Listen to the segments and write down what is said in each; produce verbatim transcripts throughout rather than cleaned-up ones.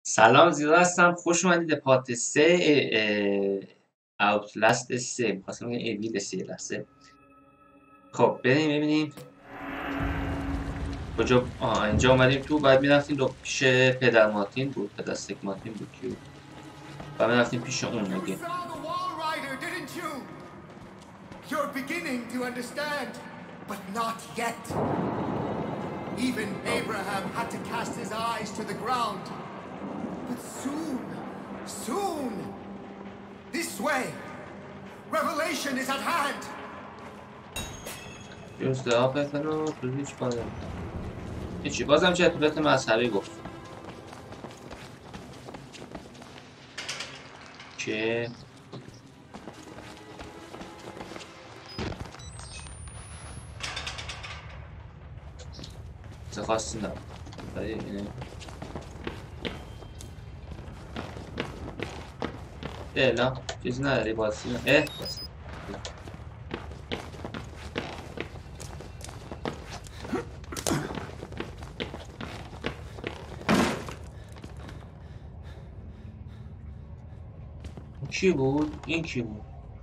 سلام زیاد هستم، خوش اومدید به پارت سه اوتلست سه. میخواستم بگم اویل سه لحظه. خب بریم ببینیم کجا. آه اینجا اومدیم تو. بعد میرفتیم دو پیش پدر مارتین بود، پدر سک مارتین بود کیو. بعد میرفتیم پیش اون نگه. You're beginning to understand, but not yet. Even Abraham had to cast his eyes to the ground. But soon, soon, this way, revelation is at hand. جز آب رو تو هیچ باره هیچی. بازم چه اطلاعات مذهبی گفت که خاصی نداره. برای اینه فعلا چیزی نداری بازی نه. اه بازی کی بود؟ این کی بود؟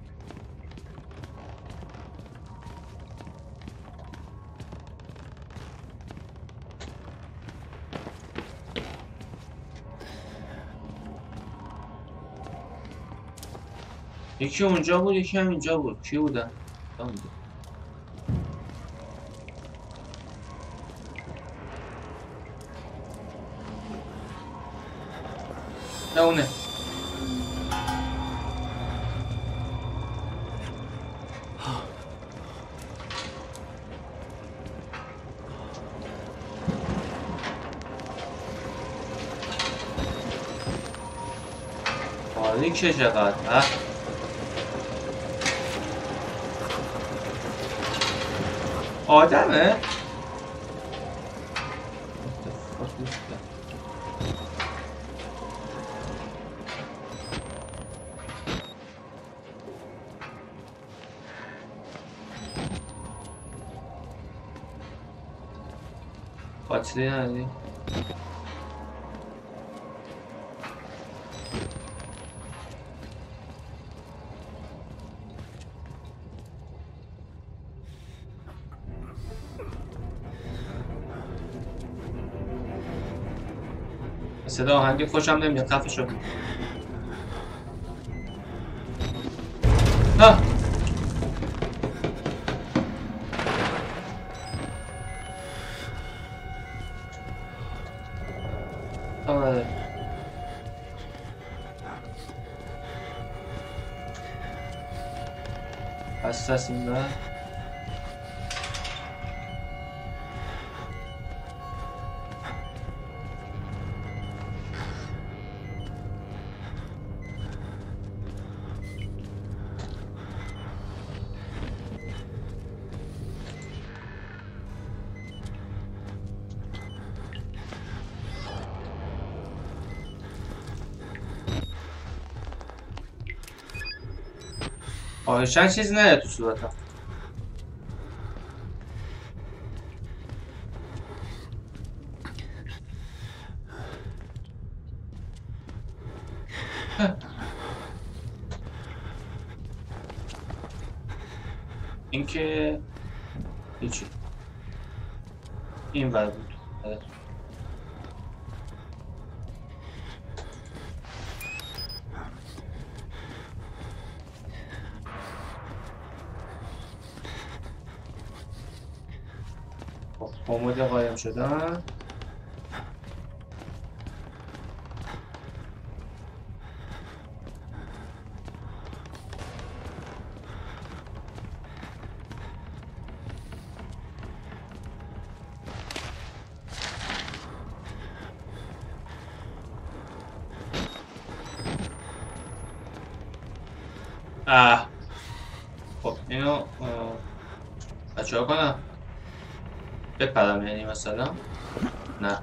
یکی اونجا بود، یکی هم اینجا بود. کی بودن؟ نه اونه. آره که چقدر آدمه؟ قاتلی نداری؟ صدا آهنگ خوشم نمیاد. خفه شو. نه آره بس هست این نه. آهشن چیزی نیاد تو صورتم. این که هیچی. این ور بود. آماده قایم شدن. آه خب اینو بچه ها کنم بپرم یعنی مثلا نه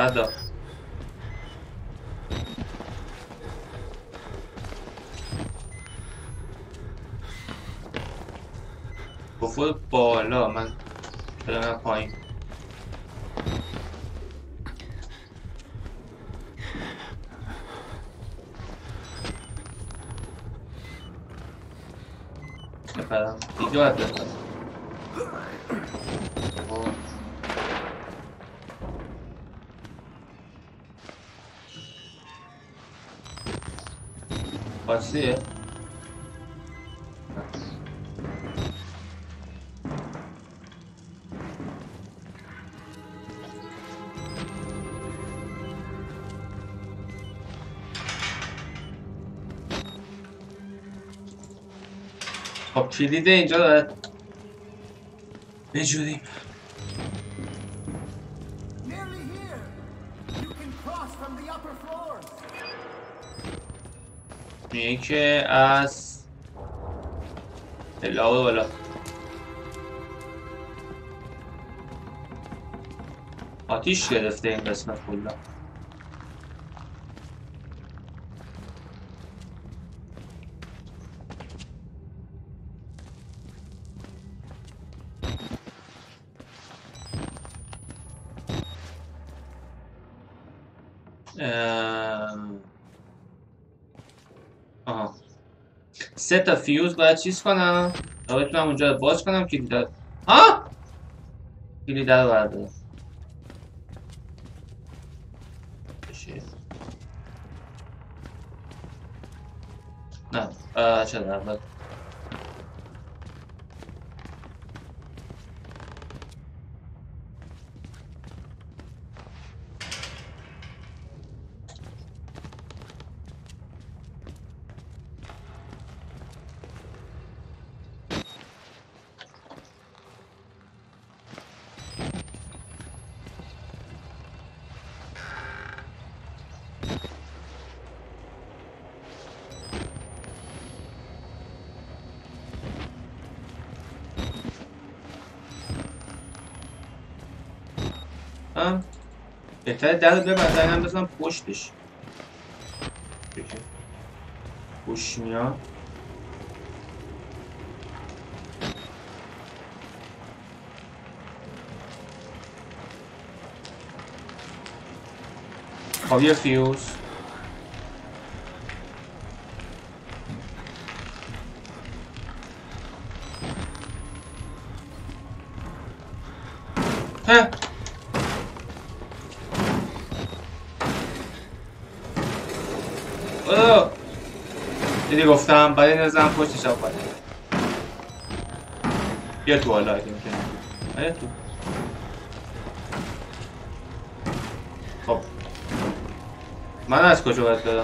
بعد بفور بالا من برم پایین. بپرم دیگه باید بپرم. خاصیه؟ خب کلید اینجا داره بجوریم. میگه که از الا و بالا آتیش گرفته این قسمت کلا. آها سه تا فیوز باید چیز کنم تا بتونم اونجا رو باز کنم. کلید رو آه کلید رو بردارم. بشه نه آه چرا اول بهتره در رو ببندن هم بزنم پشتش. پشت میاد خب یه فیوز ها اوه دیدی گفتم باید نزدم پشتش هم باید بیا تو حالا اگه میکنم بیا تو. خب من از کجا باید دادم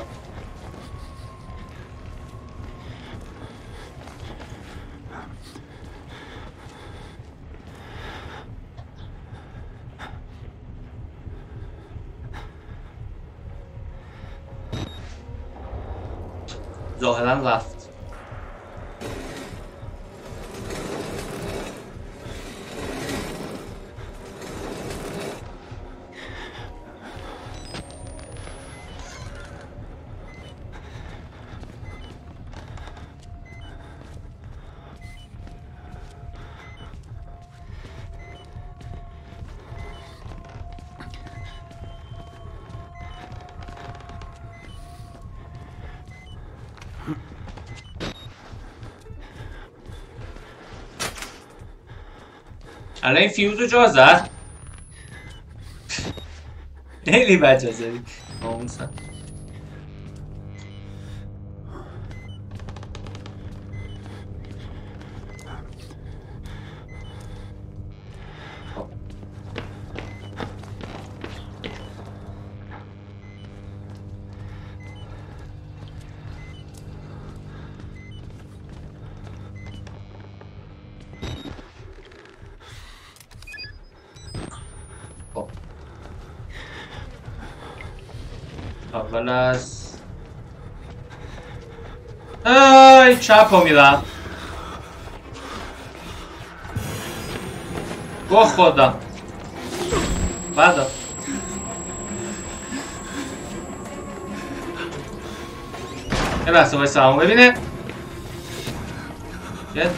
ظاهرا رفت. الان این فیوزو جا زد. خیلی بجا زدی ناموسم. اول از ای چپ رو میرم. گوه خوردم. بعد یه بحثه باید سلامو ببینه. یه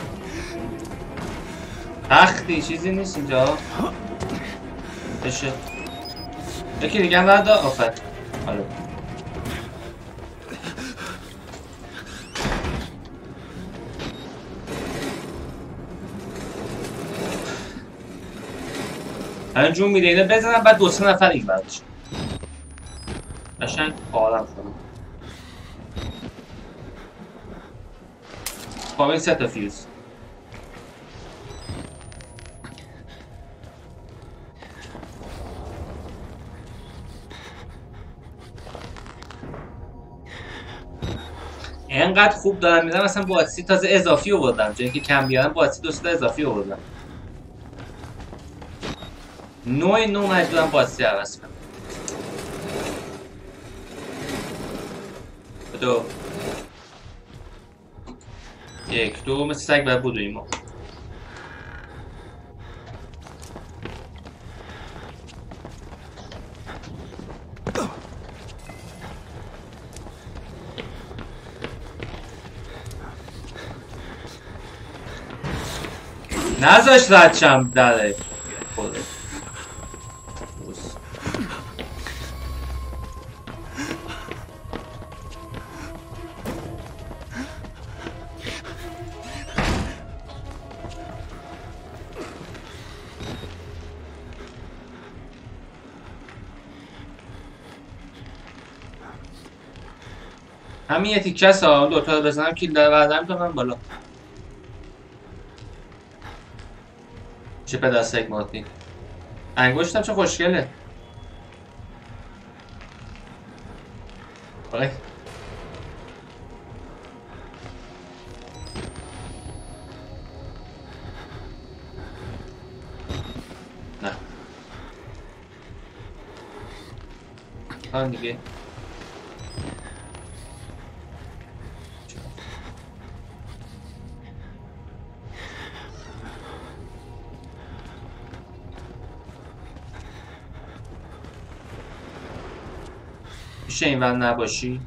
تختی چیزی نیست اینجا بشه. یکی دیگه هم برده آفر. حالا الان جون میده اینه بزنم بعد دو سه نفر این بردش قشنگ پارم کنم. خب این سه تا فیوز اینقدر خوب دارم میدم مثلا باتسی تازه اضافی آوردم جایی که کم بیارم باتسی دو تا اضافی آوردم. نوع نو مجبورم باتسی عوض کنم. دو یک دو مثل سگ باید بودویم ما. نذاش رد شم دره خودت. همین یه تیکه است ها دوتا رو بزنم کیل داره بردم تا من بالا چه پدستک ماتی. انگشتم چه خوشگله. بای نه آن دیگه میشه این ور نباشی؟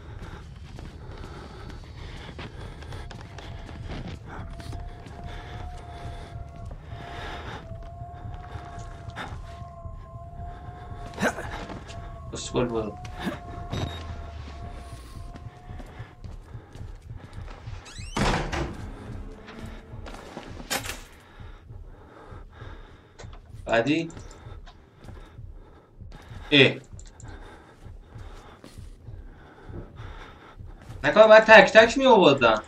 اسکول برو. بعدی ای نکنه باید تک تک می آوردن.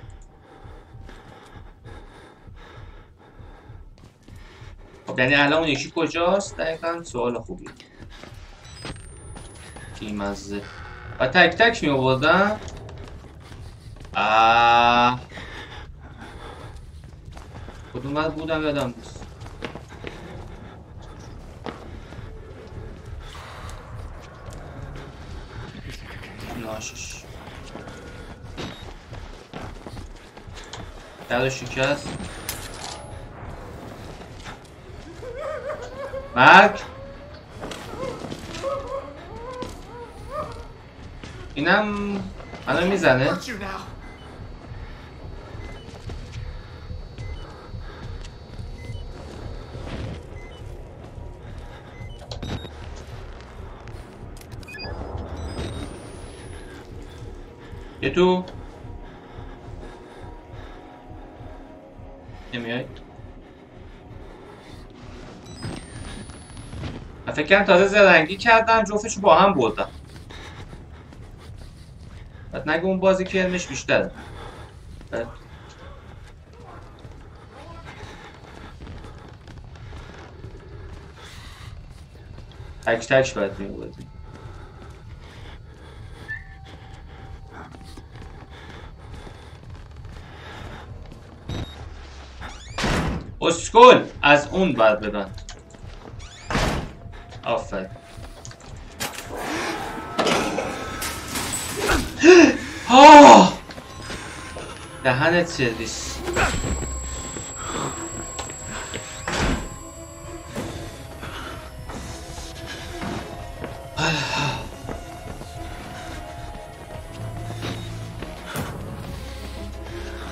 خب یعنی الان اون یکی کجاست؟ دقیقا سوال خوبی بیمزه. باید تک تک می آوردن. آه کدوم باید بودم یادم نیست. ناشش در شکست مرگ. اینم الان میزنه. یه تو نمیای. من فکر کنم تازه زرنگی کردم جفتشو با هم بردم. بعد نگه اون بازی که علمش بیشتره. بعد تک تک باید میبودی. اسکول از اون باید ببند. آفرین. ها دهنت سرویس.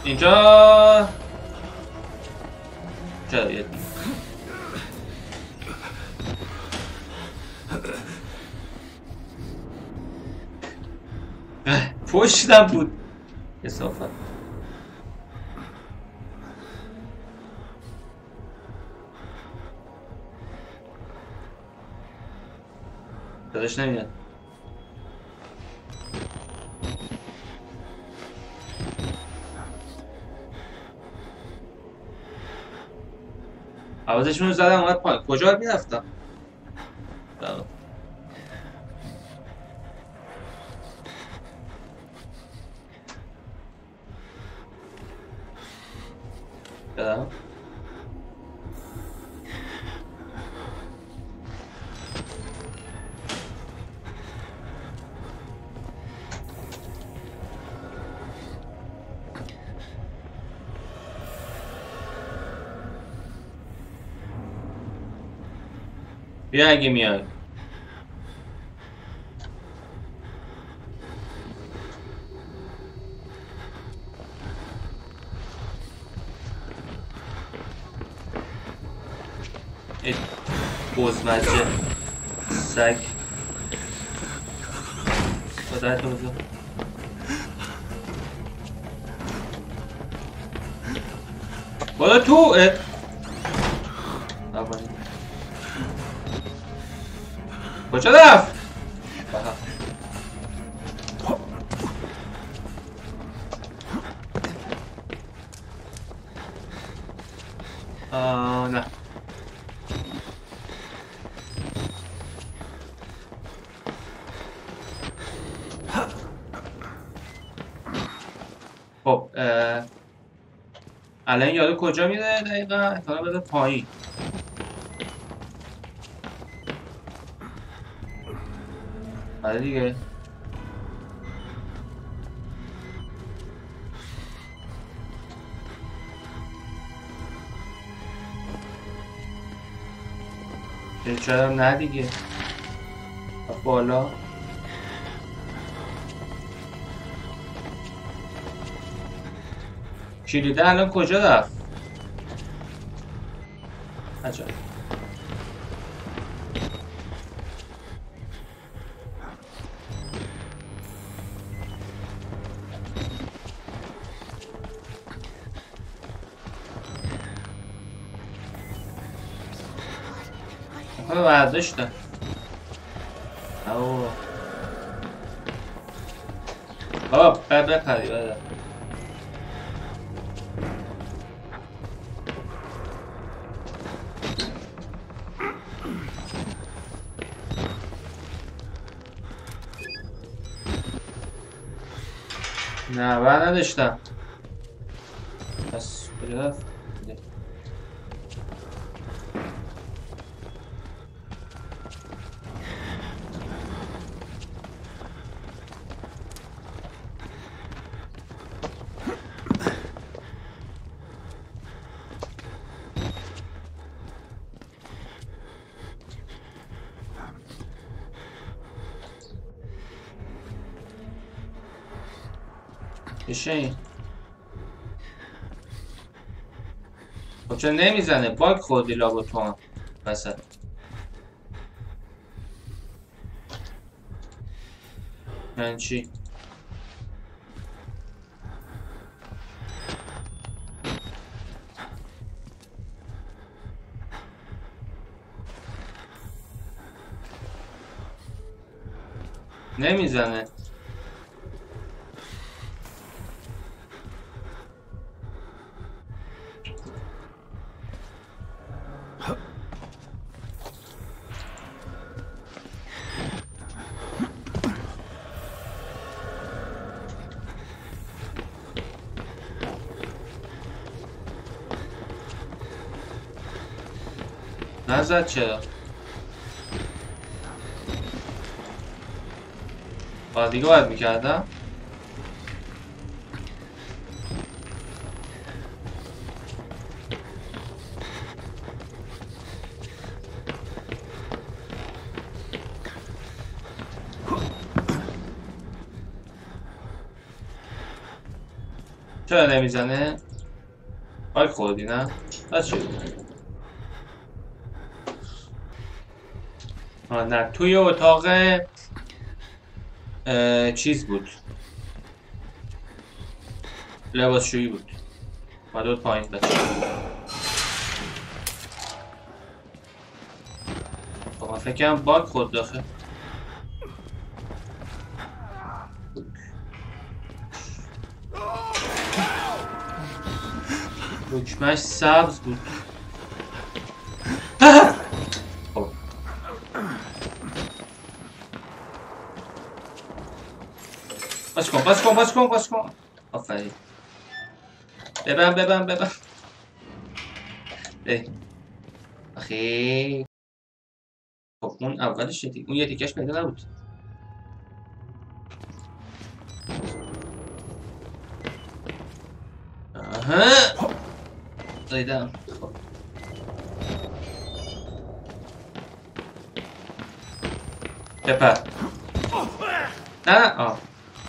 اینجا جاییه پشتم بود کثافت. داداش نمیاد. آوازشون رو زدم اومد پایین. کجا میرفتم؟ بدم بیا اگه میای. ای بزمجه سگ خدایت رو بزن. بالا تو کجا رفت؟ آه نه خب الان یارو کجا میره دقیقا؟ احتمالا بده پایین. آره دیگه چرا نه دیگه بالا کلیده الان کجا رفت؟ عجب همه برداشتن. اوه بابا بر بپری بره. نه بر نداشتم پس کجا رفت؟ بشه این خب چون نمیزنه باگ خوردی لابا تو هم وسط. یعنی چی؟ نمیزنه نزد چرا؟ باید دیگه باید میکردم چرا نمیزنه؟ باگ خوردی نه؟ بس چی بود؟ آه نه توی اتاق چیز بود لباسشویی بود اومده بود پایین بچه خب من فکرم باگ خورد داخل دکمهش سبز بود خب باز کن باز کن باز کن باز کن آفرین ببن ببن ببن ای آخی خب اون اولش یه اون یه تیکش پیدا نبود آها دیدم خب بپر نه نه آه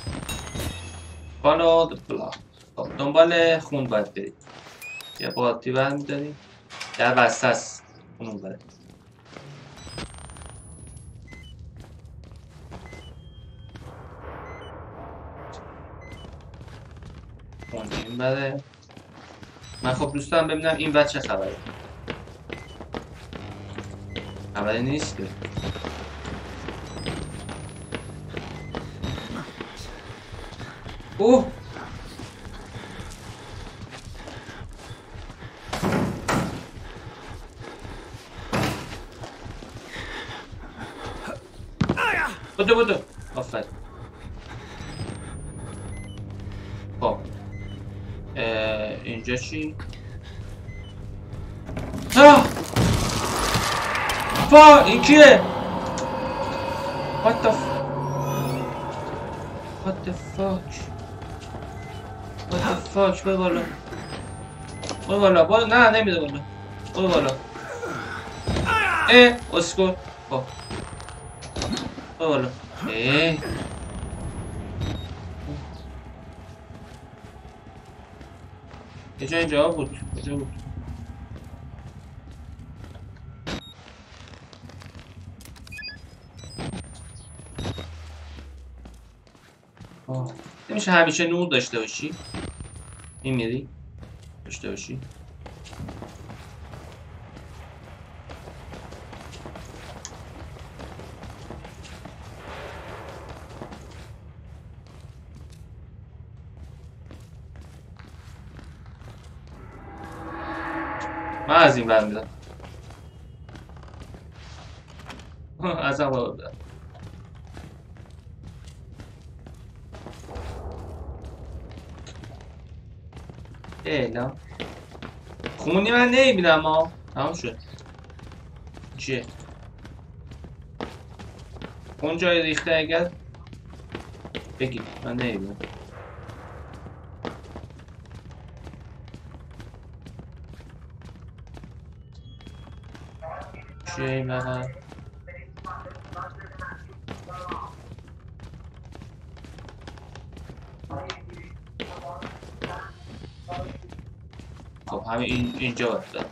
فالو د بلاک خب دنبال خون باید برید یه باتی برمیداریم در بسته است اون بره اون این بره من خب دوست دارم ببینم این بچه خبره خبری نیست که اوه بدو بدو آفرین خب اینجا چی؟ آه فا این کیه؟ What the f What the fuck What the fuck برو بالا برو بالا برو نه نمیده بالا برو بالا اه اسکو خب برو بالا اه یه جا اینجا بود کجا بود آه نمیشه همیشه نور داشته باشی این میری داشته باشی من از این برمیدم از هم برمیدم ایلا خونی من نمیبینم ها تمام شد چیه اون جای ریخته اگر بگید من نمیبینم چیه این بقیه خب همین این اینجا باید دارم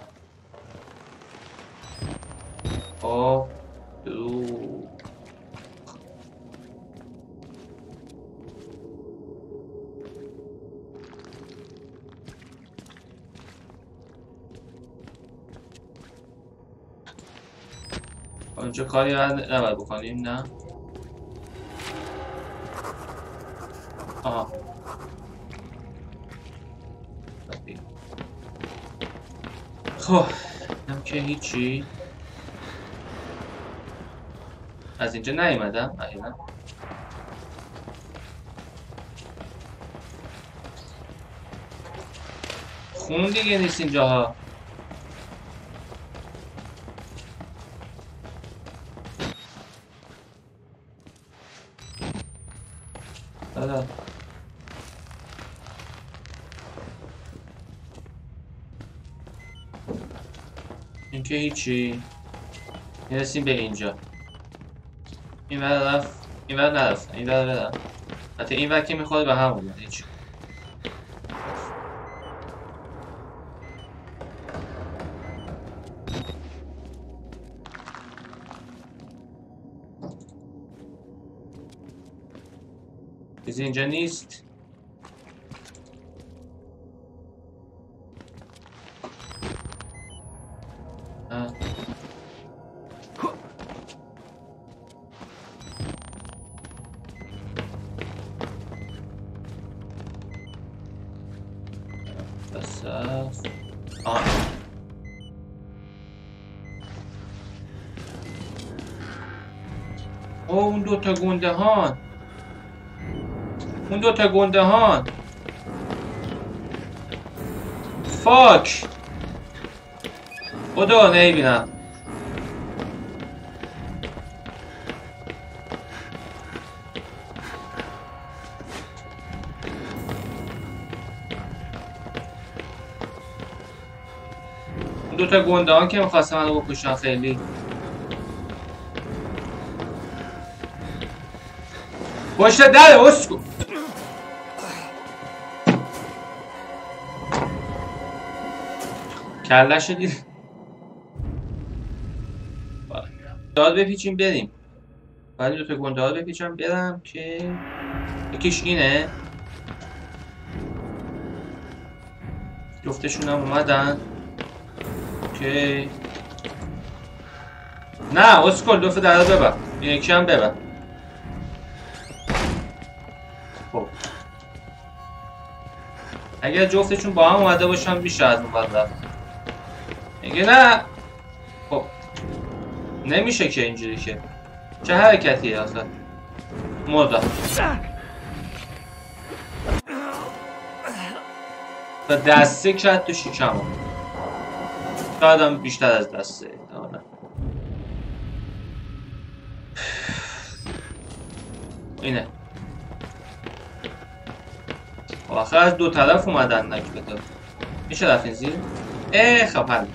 خب دو اینجا کاری نباید بکنیم نه آها خب اینم که هیچی از اینجا نیومدم احیانا خون دیگه نیست اینجاها دادا این که هیچی میرسیم به اینجا این ور رفت این ور نرفت این ور برم حتی این ور که میخواد به هم بودن هیچی چیزی اینجا نیست. آه. بس آه. او اون دوتا گنده هان اون دوتا گنده هان فاک خدا نمیبینم. اون دوتا گنده هان که میخواستم منو بکشن خیلی پشت در اسکو. کلش دید داد بپیچیم بریم. ولی دوتا گنده ها بپیچم برم که یکیش اینه. جفتشون هم اومدن که نه اسکل دو در ببر این یکی هم ببر. خب اگر جفتشون با هم اومده باشن میشه از اون بر میگه نه. خب نمیشه که اینجوری که چه حرکتیه آخه مردم و دسته کرد تو شکم شاید هم بیشتر از دسته نه. اینه آخه از دو طرف اومدن نکبتا میشه رفت این زیر. اه خب حل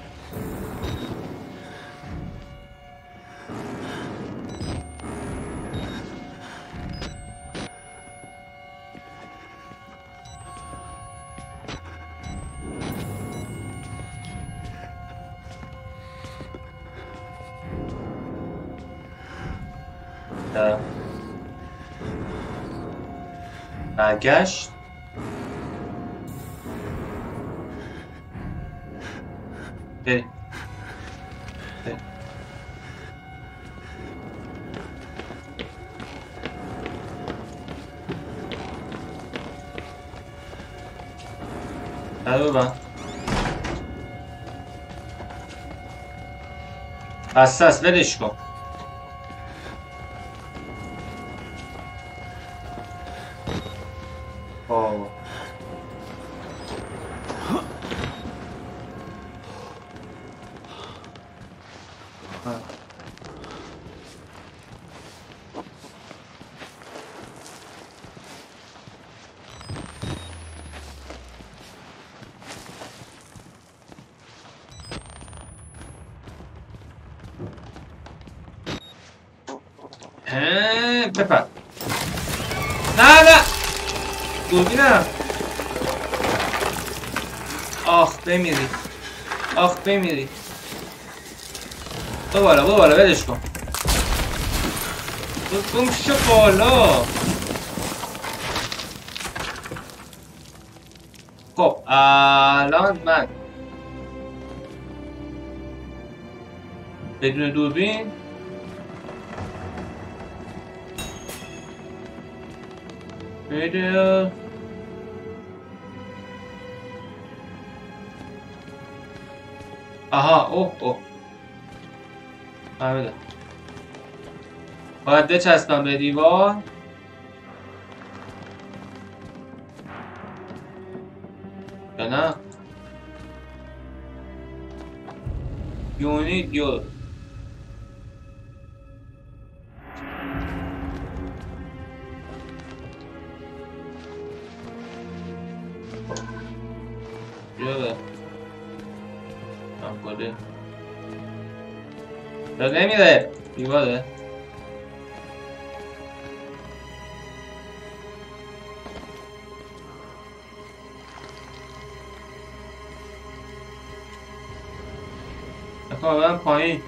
برگشت بریم بریم در ببن بسته است ولش کن. بپر نه نه دوربینم. آخ بمیری آخ بمیری. برو بالا برو بالا ولش کن. گم شو بالا. خب الان من بدون دوربین بده آها اوه اوه فهمیدم باید بچسبم به دیوار یا نه یونی دیو بیا هم کده دار نمیره دیواره نکنم برم پایین.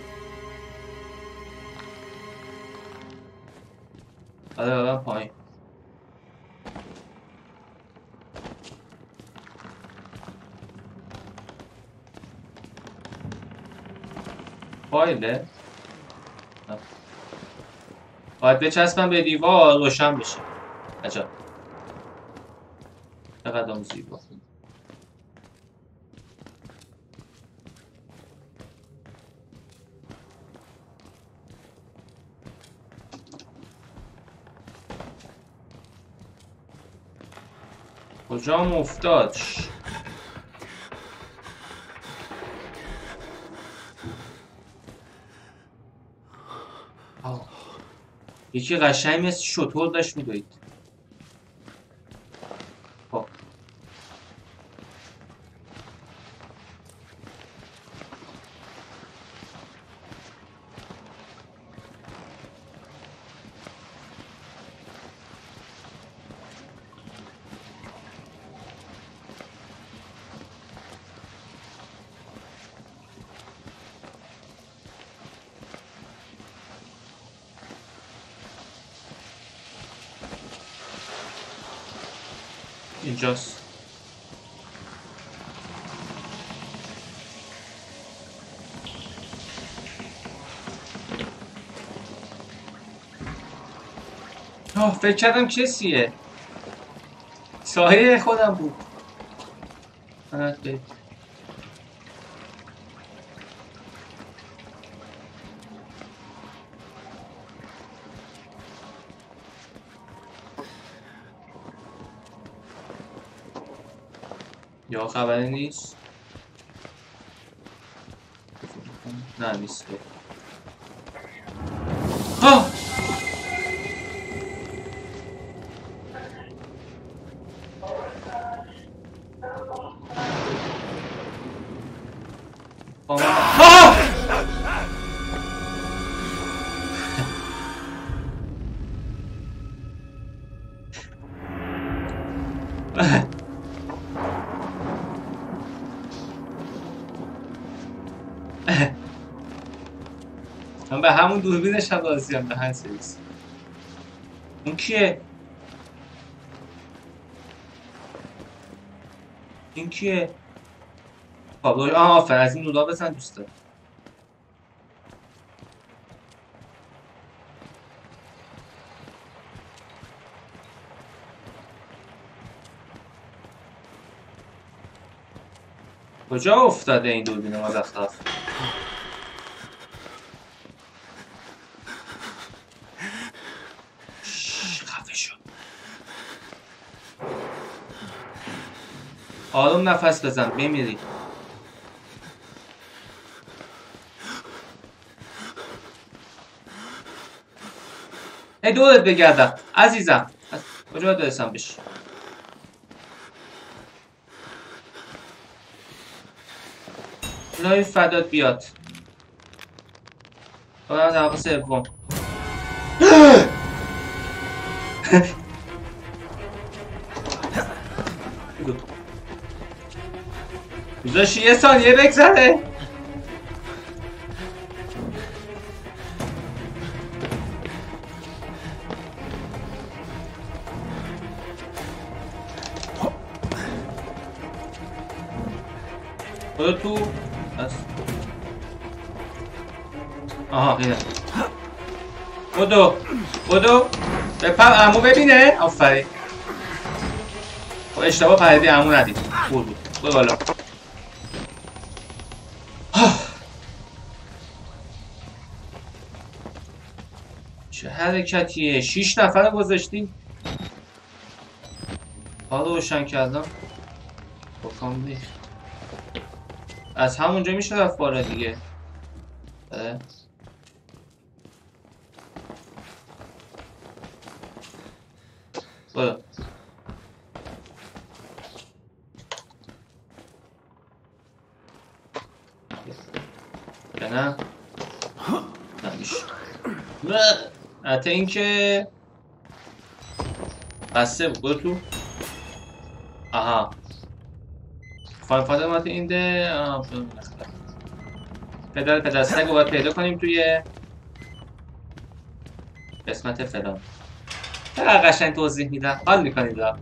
آره برم پایین فایله؟ باید بچسبم به دیوار روشن بشه. عجب. چقدر هم زیبا. کجام افتاد؟ یکی قشنگ مثل شطور داشت میدوید. خب اینجاست. آه فکر کردم کسیه. سایه خودم بود. آه یا خبری نیست. نه نیست. ها ها من به همون دوربینش هم راضیم. به هر سریس. اون کیه؟ این کیه؟ پابلو. آه آفر از این نودا بزن دوست دارم. کجا افتاده این دوربین مزخرف؟ خفه شو. آروم نفس بزن بمیری. ای دورت بگردم عزیزم. کجا درستم بشی؟ لای فدات بیاد. برم طبقه سوم. گذاشتی یه ثانیه بگذره. برو تو. آها اینه. بدو بدو بپر عمو ببینه. آفرین. اشتباه پریدی عمو ندید. برو برو بالا. چه حرکتیه؟ شیش نفر گذاشتیم. حالا روشن کردم. بکام ریخت. از همونجا میشه رفت بالا دیگه. اه. برو. یا نه؟ نمیشه. حتی این که بسته بود. برو تو. آها خواهیم فاطمات این ده. آها پدر پدرسنگ رو باید پیدا کنیم توی قسمت فلان. چقدر قشنگ توضیح میدم. حال میکنید را.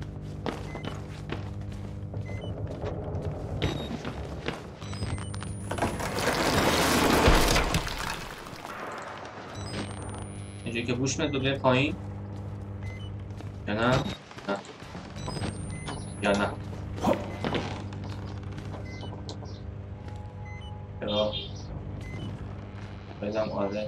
که بوش میاد بده پایین یا نه؟ نه یا نه چرا؟ بایدم آره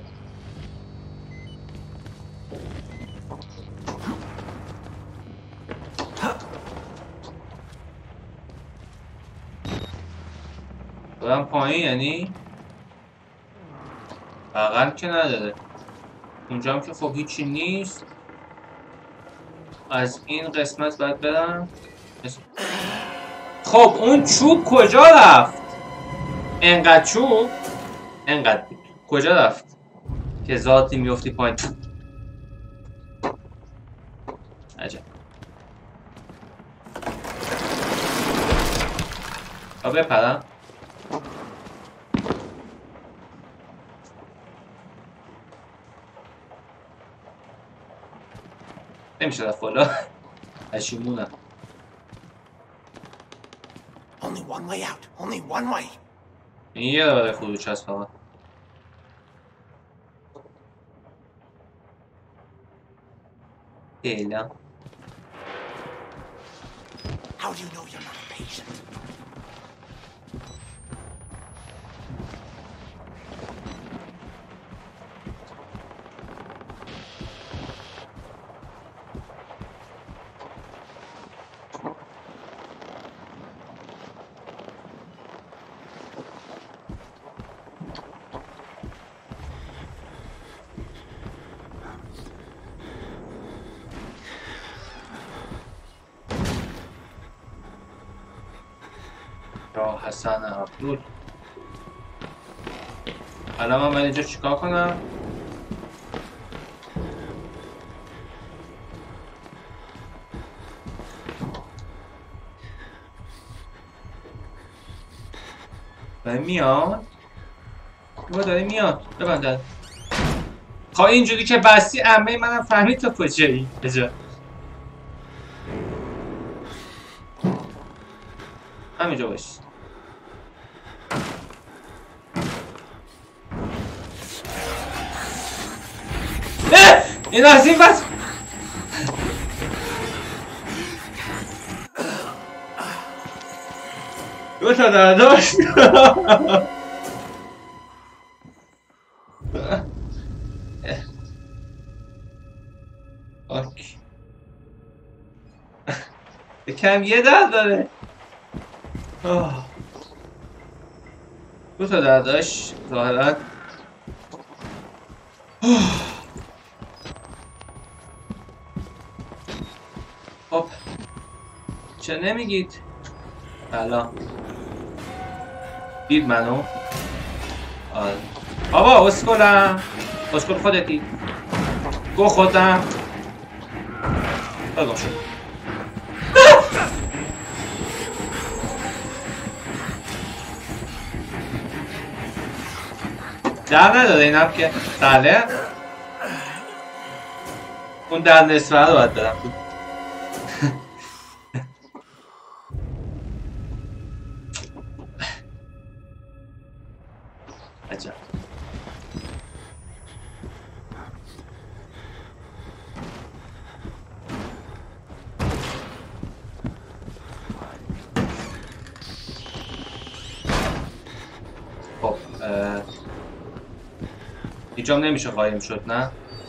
برم پایین یعنی بغل که نداره اونجا هم که خب هیچی نیست از این قسمت باید برم خب اون چوب کجا رفت انقدر چوب انقدر بود کجا رفت که ذاتی میفتی پایین عجب تا بپرم نمیشه رفت بالا پشیمونم Only one way out. Only one way. این یه برای خروج هست فقط ایلا How do you know you're not a patient? یا حسن عبدول الان من باید اینجا چیکار کنم؟ داره میاد؟ بابا داره میاد ببندن خواه اینجوری که بستی عمه منم فهمید تو کجایی بجا همینجا باش اه! این از این بس دو تا درداشت اوکی کم یه درد داره آه. دو تا درداش ظاهرا خب چه نمیگید الان دید منو آره بابا اسکلم اسکل خودتی گو خودم بگم شد در نداره اینم که بله اون در نصفه رو باید برم عجب خب اینجام نمیشه قایم شد نه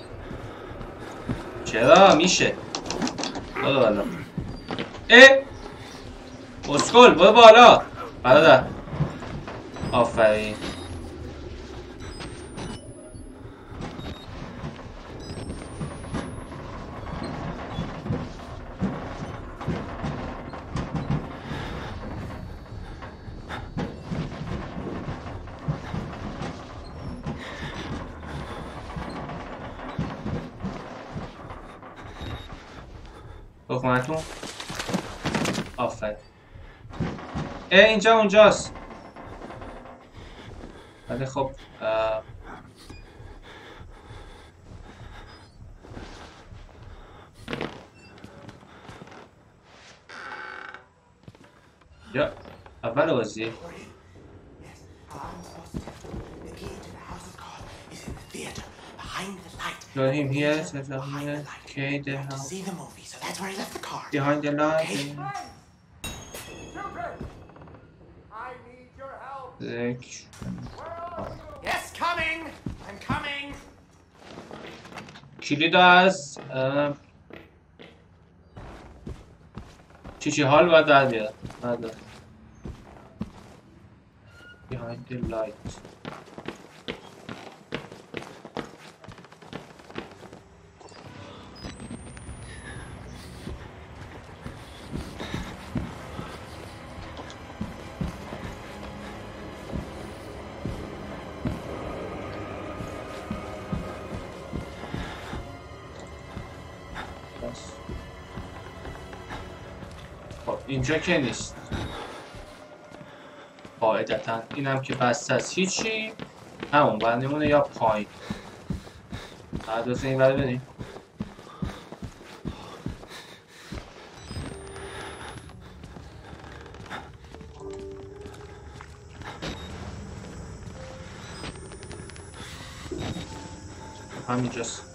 چرا میشه برو بالا اه اسکل برو بالا برادر آفرین بخونتون آفرین اه اینجا اونجاست ولی خب یا اول بازی Find the light. Got him here, Later, says I'm behind here. the light. Okay, the I have to house. see the movie, so that's where I left the car. Behind the light. Okay. Children, I need your help. Like, Where are you? Yes, coming. I'm coming. کلید از اه، چی چی حال باید در بیاد بله. Behind the light. خب اینجا که نیست قاعدتا اینم که بسته است هیچی همون باید نمونه یا پایین بعد از این برای بریم همینجاست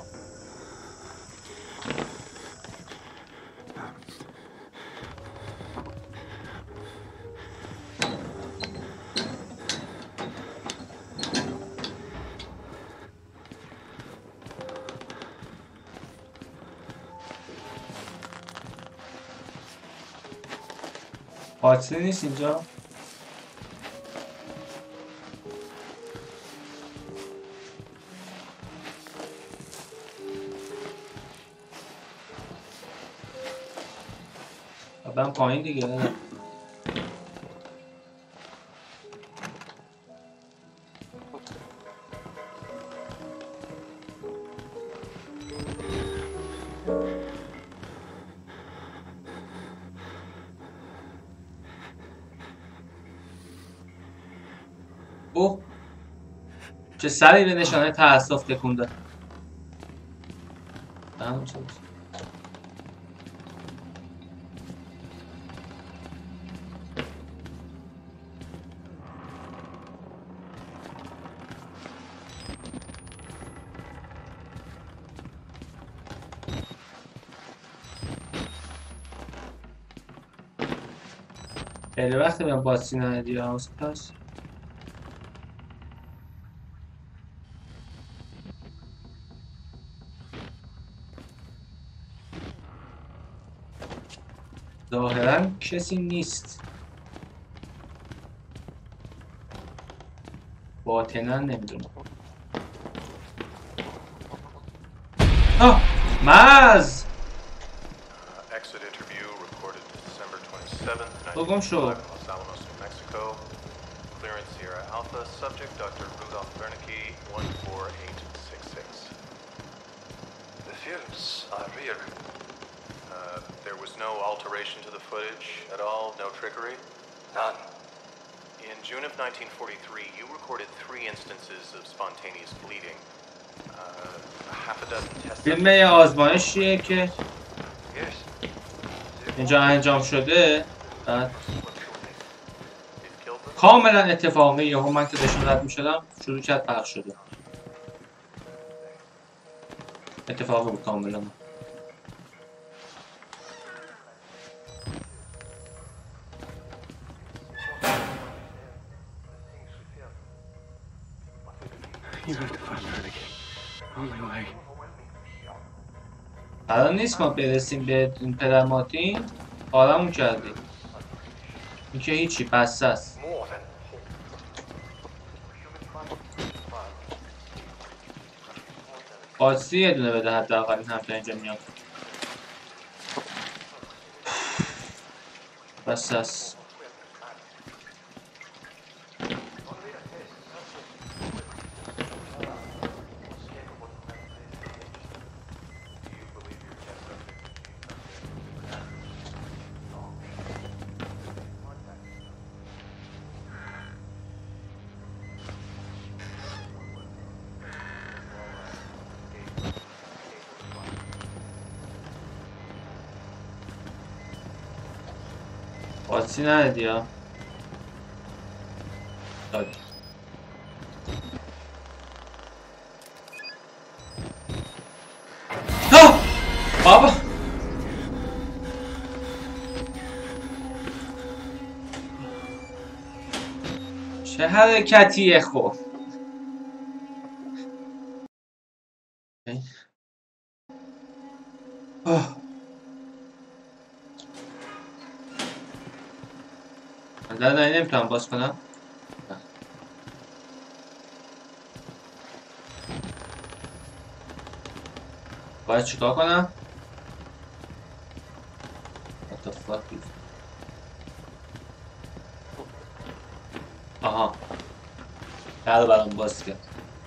قاتلی نیست اینجا برم پایین دیگه اوه چه سری به نشانه تأسف تکون داد همون چه بود خیلی وقتی من باسی ندی هاوس پس ظاهرا کسی نیست باطنا نمیدونم آه مز Exit interview recorded December twenty-seventh, بگم شو Los Alamos, New Mexico. Clearance Sierra Alpha. Subject Doctor Rudolph Wernicke, one four eight six six. The films are real. Uh, there was no alteration to the footage at all, no trickery? None. In June of nineteen forty-three, you recorded three instances of spontaneous bleeding. Uh, a half a dozen test فیلم یه آزمایشیه که Yes. اینجا انجام شده بعد It killed them? کاملا اتفاقی یهو من که داشتم رد می‌شدم شروع کرد پخش شده اتفاقی بود کاملا You have to find Wernicke. Only way. قرار نیست ما برسیم به این پدر ماتین آرامون کردیم این که هیچی بسته است More than قاطی یه دونه بده حداقل این هم تا اینجا میاد بسته است قاطی ندادی ها دادی بابا چه حرکتیه خب آه. من در نایی نمیتونم باز کنم. باید چیکار کنم؟ What the fuck is... آها در برام باز کرد.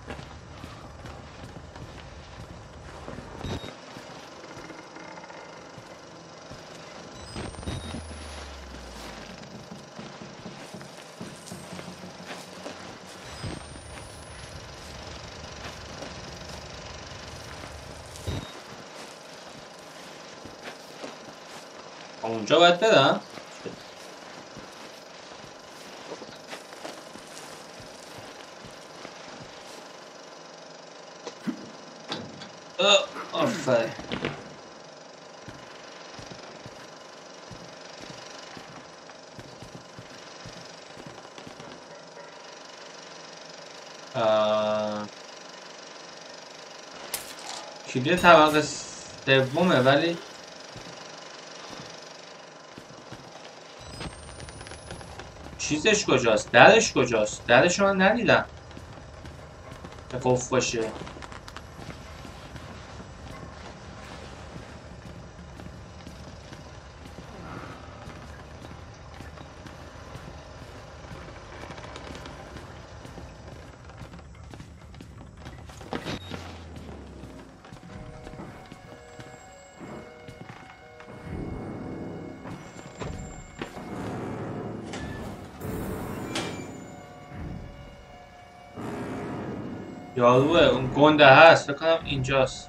اونجا باید برم؟ آفرین کلیه طبقه سومه ولی چیزش کجاست؟ درش کجاست؟ درش من ندیدم که قفل باشه. یاروه اون گنده هست فکر کنم اینجاست.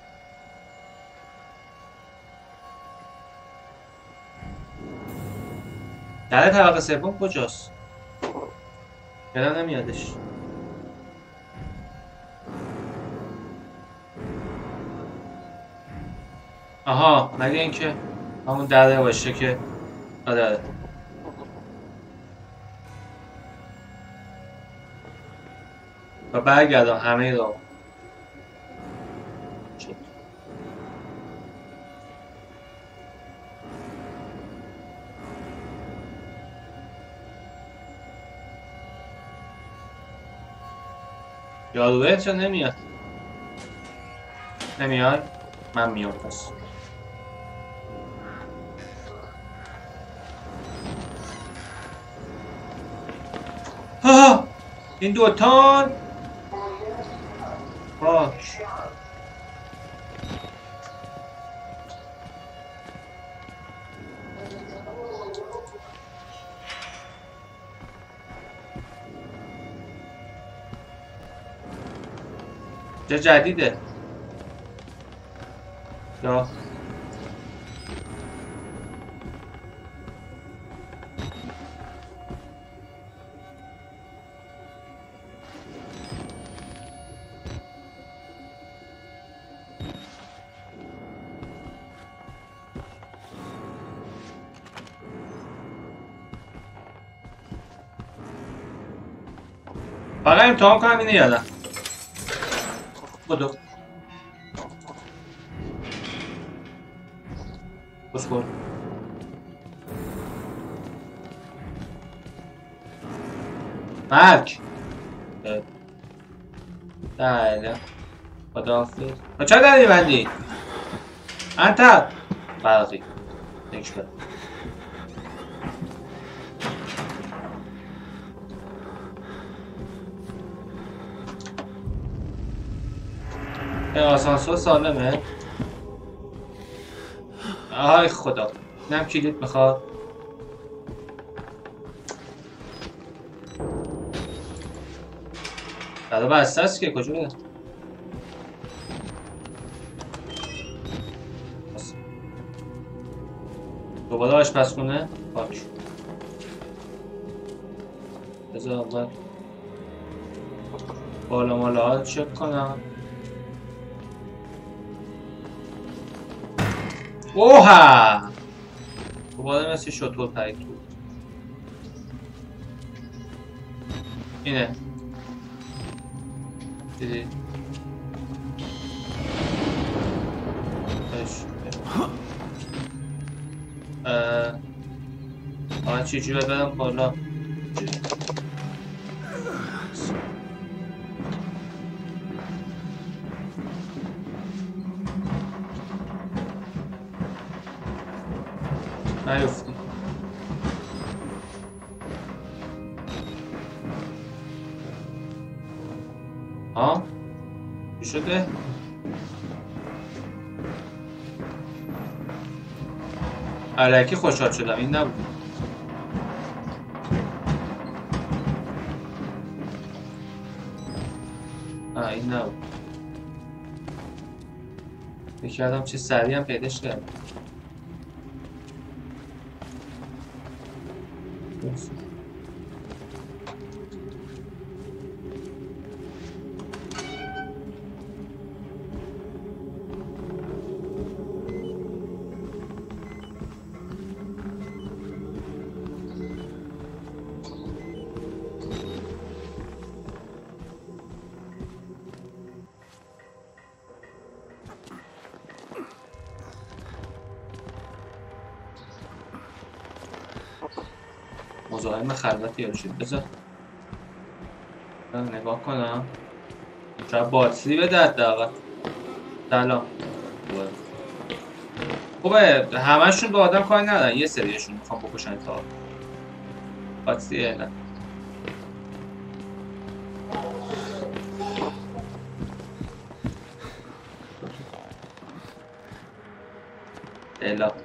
در طبقه سوم کجاست؟ یادم نمیادش. آها مگه اینکه همون دره باشه که آره و برگردم همه را یادوه چه نمیاد نمیاد من میام پس ها این دوتان باش چه جدیده یا فقط امتحان کنم اینه یادم بدو بس کن مرک بله خداحافظ چرا در میبندی؟ انتر برقی نکش برد آسانسور سالمه؟ آهای خدا اینم کلیت میخواد دادا بسته است که کجا بده دوباره آشپزخونه پاک بذار اول بالا مالا ها چک کنم اوها دوباره مثل شطور پرید تو. اینه دیدی آه چی جوره برم بالا نیفتی ها چی شده؟ علکی خوشحال شدم این نبود آه این نبود فکر کردم چه سریع هم پیداش کردم مزاحم خلوتی ها شد بذار نگاه کنم شاید باتری بده حداقل سلام خوبه همشون به آدم کاری ندارن یه سریشون میخوام بکشن تا باتری نه الا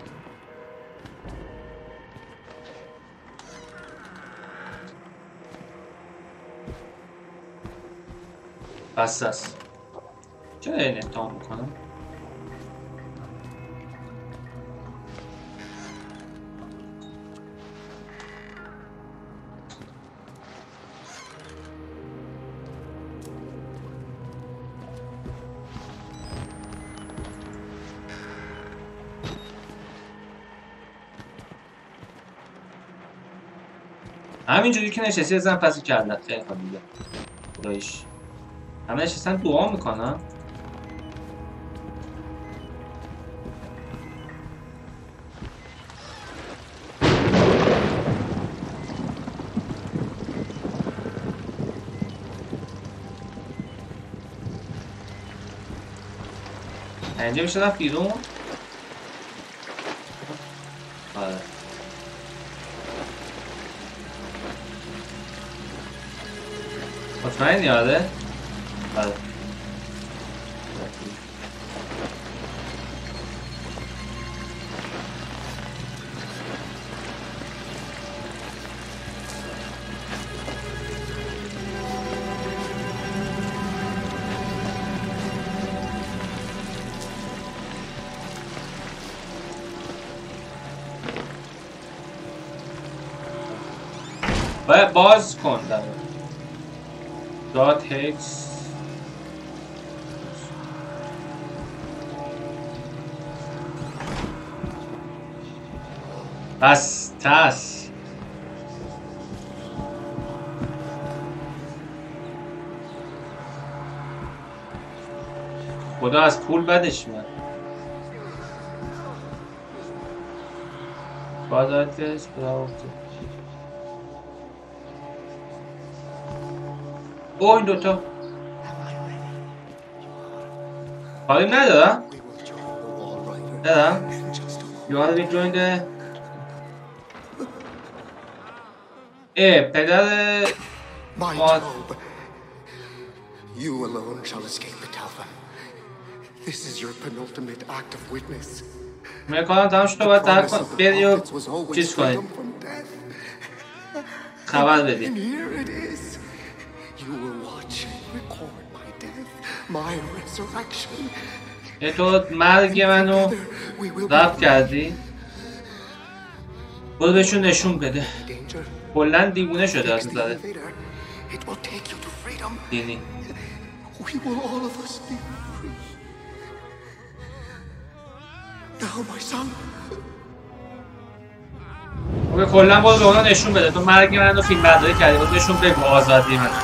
بس است چرا این امتحان میکنم همینجوری که نشستی زن پسی کردت خیلی خواهد دیگه خدایش همه نشستن دعا میکنن اینجا میشه رفت بیرون آره مطمئنی آره آره باید باز کن در دات هکس بس تس خدا از پول بدش من بازارت گرست برای او این دوتا حالیم ندارم ندارم You want to be joined the اه پدر My What? Job, you alone shall escape the Talva. This is your penultimate act of witness. میکنم تمام شد تو باید تحق کن بری و چیز کنید خبر بدید And here it is. You will watch and record my death, my resurrection. یه تو مرگ منو ضبط کردی برو بهشون نشون بده کلن دیوونه شده از زده دینی No, my son. اوه کلا باید به اونا نشون بده تو مرگ من رو فیلم برداری کردی باید نشون بگو آزادی من.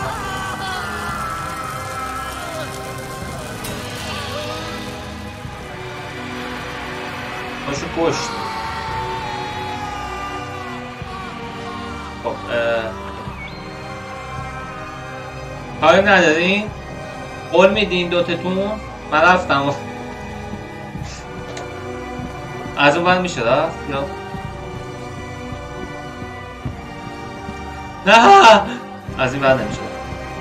باشو کشت. خب کاری ندارین؟ قول میدین دوتتون؟ من رفتم از اون بند میشه رفت یا نه از این بند نمیشه.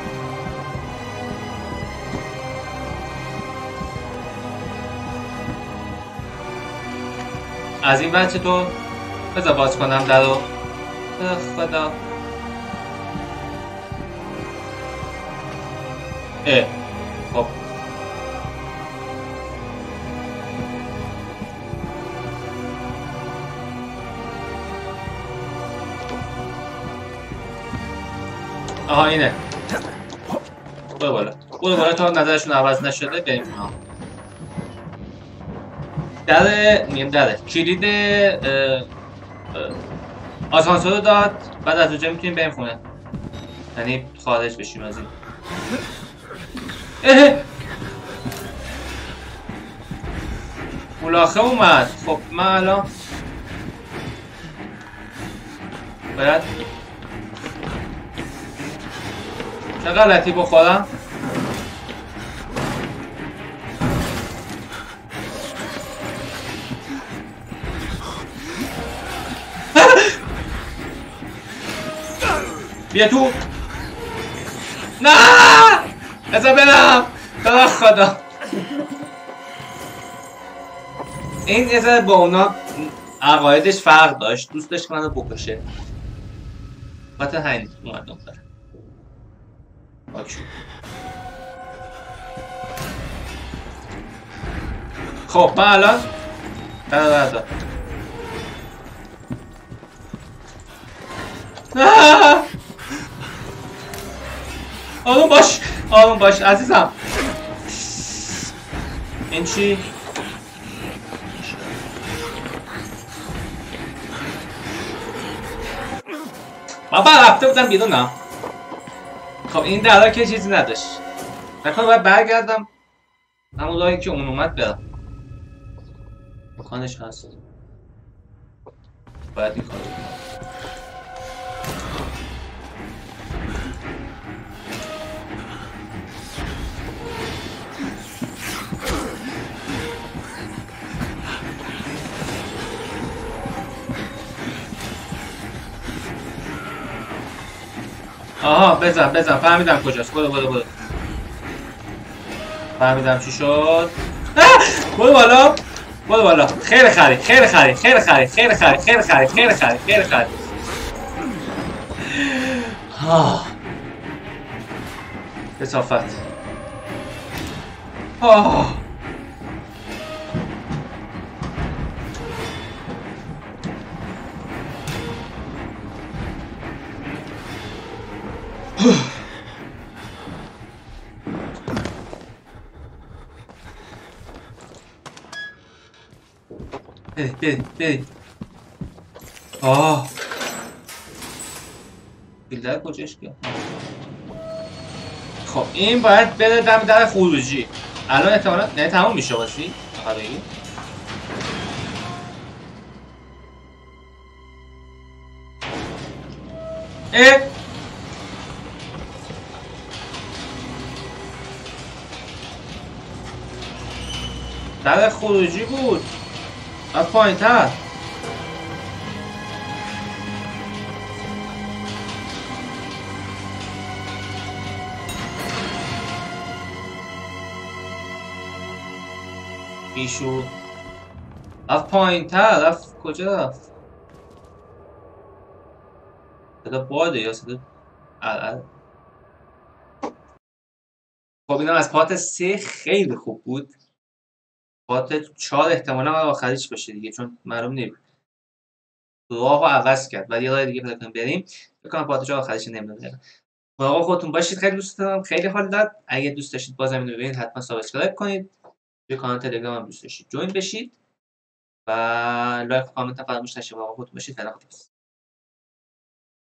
از این بند چطور؟ بذار باز کنم در رو خدا. اه خب آها اینه. برو بالا برو بالا تا نظرشون عوض نشده بریم. ها در میگم دره کلید آسانسور رو داد بعد از اونجا میتونیم بریم خونه یعنی خارج بشیم از این. اه ملاخه اومد. خب من الان باید چه غلطی بخورم؟ بیا تو. نه بذار برم برای خدا. این یه ذره با اونا عقایدش فرق داشت دوست داشت که منو بکشه بطر همین اومد دختر. خب من الان برادر آروم باش آروم باش عزیزم. این چی؟ بابا رفته بودم بیرون نه. خب این درها که چیزی نداشت نکنه باید برگردم همون راهی که اون اومد برم. مکانش هست باید این کار کنم. آها بزن بزن فهمیدم کجاست. برو برو برو فهمیدم چی شد. برو بالا برو بالا. خیلی خری خیلی خری خیلی خری خیلی خری خیلی خری خیلی خری خیلی خری. آه کثافت. آه برید برید برید. آه بیلدر کجاش گیا؟ خب این باید بره دم در خروجی. الان احتمالا نه تموم میشه واسی آخرایی. اه در خروجی بود از پایین تر. ایشو از پایین تر رفت. کجا رفت؟ صدا باده یا صدا ال خب اینم از پارت سه خیلی خوب بود. پارت چهار احتمالا من آخریش باشه دیگه چون معلوم نمید راه رو عوض کرد ولی یه راه دیگه پیدا کنیم بریم. بکنم پارت چهار آخریش نمیدونم. واقعا خودتون باشید. خیلی دوست دارم خیلی حال داد. اگه دوست داشتید بازم اینو ببینید حتما سابسکرایب کنید. توی کانال تلگرام هم دوست داشتید جوین بشید. و لایک و کامنت هم فراموش نشه. با خودتون باشید. خداحافظ.